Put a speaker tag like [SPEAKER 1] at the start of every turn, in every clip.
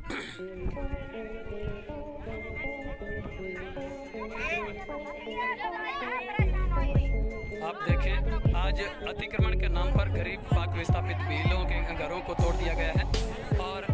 [SPEAKER 1] आप देखें, आज अतिक्रमण के नाम पर गरीब पाक विस्थापित भीलों के घरों को तोड़ दिया गया है। और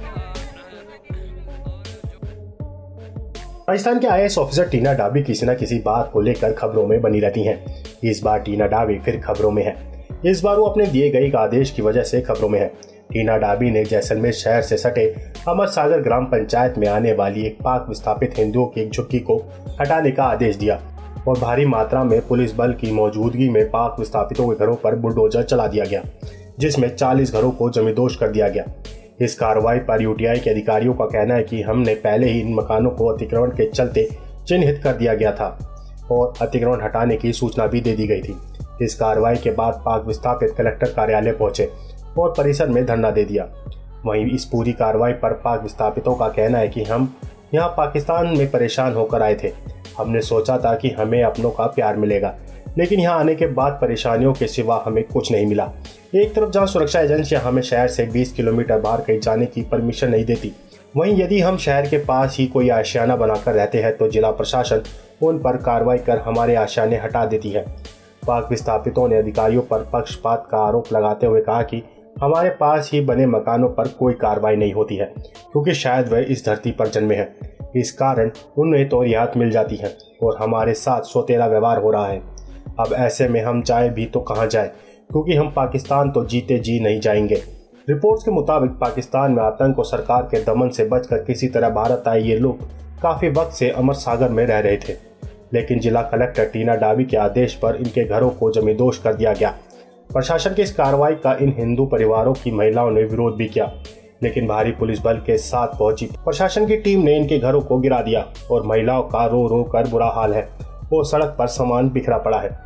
[SPEAKER 2] राजस्थान के आईएएस ऑफिसर टीना डाबी किसी न किसी बात को लेकर खबरों में बनी रहती हैं। इस बार टीना डाबी फिर खबरों में है। इस बार वो अपने दिए गए आदेश की वजह से खबरों में है। टीना डाबी ने जैसलमेर शहर से सटे अमर सागर ग्राम पंचायत में आने वाली एक पाक विस्थापित हिंदुओं की एक झुग्गी को हटाने का आदेश दिया और भारी मात्रा में पुलिस बल की मौजूदगी में पाक विस्थापितों के घरों पर बुलडोजर चला दिया गया, जिसमें 40 घरों को जमींदोज कर दिया गया। इस कार्रवाई पर यूटीआई के अधिकारियों का कहना है कि हमने पहले ही इन मकानों को अतिक्रमण के चलते चिन्हित कर दिया गया था और अतिक्रमण हटाने की सूचना भी दे दी गई थी। इस कार्रवाई के बाद पाक विस्थापित कलेक्टर कार्यालय पहुंचे और परिसर में धरना दे दिया। वहीं इस पूरी कार्रवाई पर पाक विस्थापितों का कहना है कि हम यहाँ पाकिस्तान में परेशान होकर आए थे। हमने सोचा था कि हमें अपनों का प्यार मिलेगा, लेकिन यहाँ आने के बाद परेशानियों के सिवा हमें कुछ नहीं मिला। एक तरफ जहाँ सुरक्षा एजेंसियां हमें शहर से 20 किलोमीटर बाहर कहीं जाने की परमिशन नहीं देती, वहीं यदि हम शहर के पास ही कोई आशियाना बनाकर रहते हैं तो जिला प्रशासन उन पर कार्रवाई कर हमारे आशियाने हटा देती है। पाक विस्थापितों ने अधिकारियों पर पक्षपात का आरोप लगाते हुए कहा कि हमारे पास ही बने मकानों पर कोई कार्रवाई नहीं होती है, क्योंकि शायद वह इस धरती पर जन्मे हैं। इस कारण उन्हें तो रियायत मिल जाती है और हमारे साथ सौतेला व्यवहार हो रहा है। अब ऐसे में हम जाए भी तो कहाँ जाए, क्योंकि हम पाकिस्तान तो जीते जी नहीं जाएंगे। रिपोर्ट्स के मुताबिक पाकिस्तान में आतंक और सरकार के दमन से बचकर किसी तरह भारत आए ये लोग काफी वक्त से अमर सागर में रह रहे थे, लेकिन जिला कलेक्टर टीना डाबी के आदेश पर इनके घरों को जमींदोज कर दिया गया। प्रशासन की इस कार्रवाई का इन हिंदू परिवारों की महिलाओं ने विरोध भी किया, लेकिन भारी पुलिस बल के साथ पहुंची प्रशासन की टीम ने इनके घरों को गिरा दिया और महिलाओं का रो रो कर बुरा हाल है और सड़क पर सामान बिखरा पड़ा है।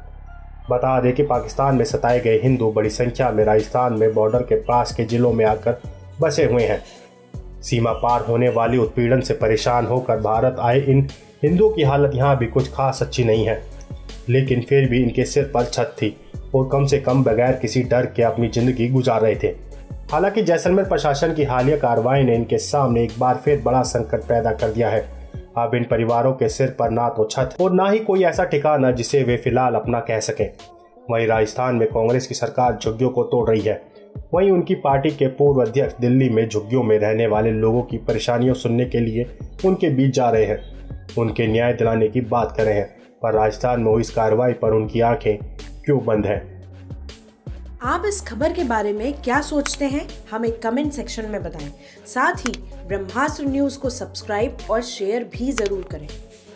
[SPEAKER 2] बता दें कि पाकिस्तान में सताए गए हिंदू बड़ी संख्या में राजस्थान में बॉर्डर के पास के जिलों में आकर बसे हुए हैं। सीमा पार होने वाली उत्पीड़न से परेशान होकर भारत आए इन हिंदुओं की हालत यहाँ भी कुछ खास अच्छी नहीं है, लेकिन फिर भी इनके सिर पर छत थी और कम से कम बगैर किसी डर के अपनी जिंदगी गुजार रहे थे। हालांकि जैसलमेर प्रशासन की हालिया कार्रवाई ने इनके सामने एक बार फिर बड़ा संकट पैदा कर दिया है। अब इन परिवारों के सिर पर ना तो छत और ना ही कोई ऐसा ठिकाना जिसे वे फिलहाल अपना कह सके। वहीं राजस्थान में कांग्रेस की सरकार झुग्गियों को तोड़ रही है। वहीं उनकी पार्टी के पूर्व अध्यक्ष दिल्ली में झुग्गियों में रहने वाले लोगों की परेशानियों सुनने के लिए उनके बीच जा रहे हैं, उनके न्याय दिलाने की बात कर रहे हैं। पर राजस्थान में हुई इस कार्रवाई पर उनकी आंखें क्यों बंद हैं?
[SPEAKER 3] आप इस खबर के बारे में क्या सोचते हैं, हमें कमेंट सेक्शन में बताएं। साथ ही ब्रह्मास्त्र न्यूज को सब्सक्राइब और शेयर भी जरूर करें।